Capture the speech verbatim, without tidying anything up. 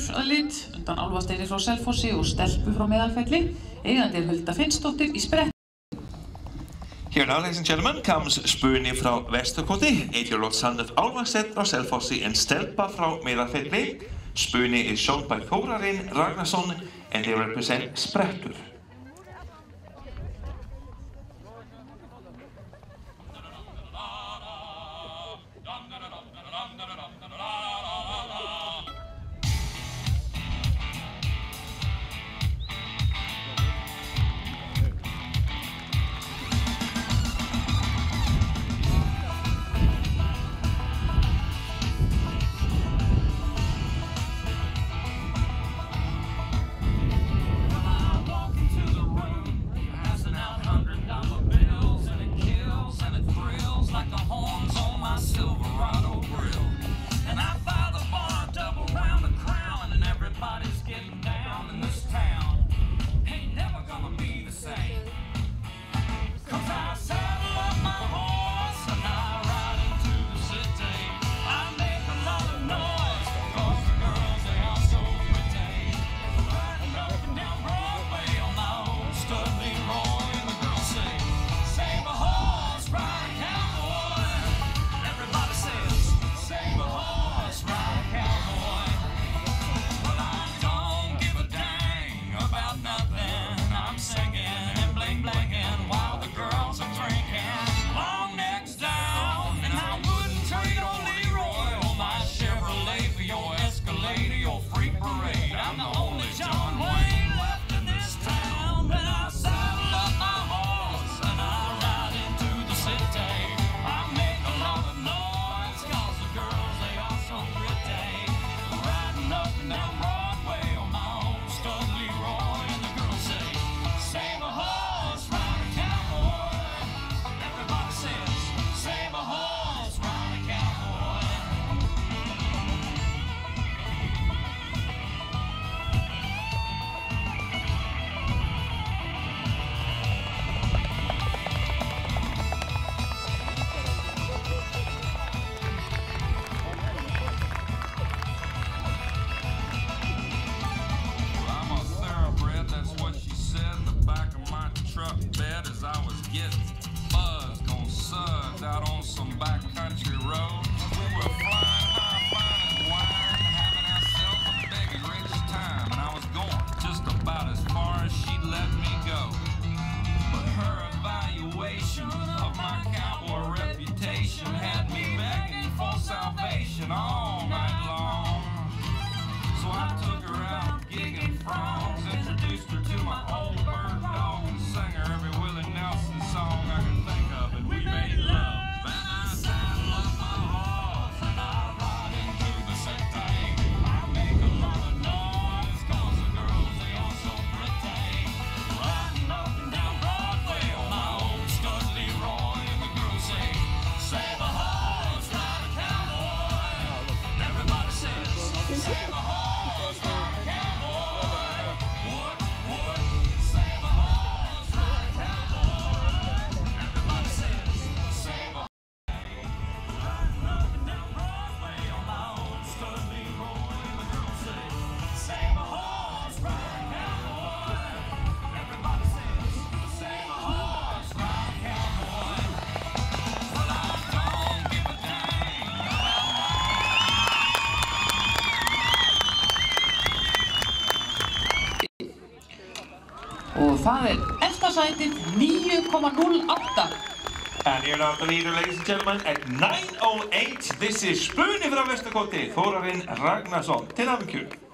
að lit, undan Álfasteini frá Selfossi og Stelpu frá Meðalfelli. Eigandi er Hulda Finnsdóttir í sprett. Here now, ladies and gentlemen, comes Spuni frá Vesturkoti, eight-year-old son of Álfasteinn frá Selfossi and Stelpa frá Meðalfelli. Spuni is shown by Þórarinn Ragnarsson and they represent Sprettur. Out on some backcountry road, we were flying high, fine wine, having ourselves a big and rich time. And I was going just about as far as she'd let me go. But her evaluation of my cowboy reputation had me begging for salvation all night long. So I took her out gigging frogs, introduced her to my old bird dog, and sang her every Willie Nelson song I could think of, and we made love. Og það er efsta sætið níu komma núll átta. And here now the leader, ladies and gentlemen, at nine oh eight, this is Spuni frá Vesturkoti, Þórarinn Ragnarsson. Til hamingju.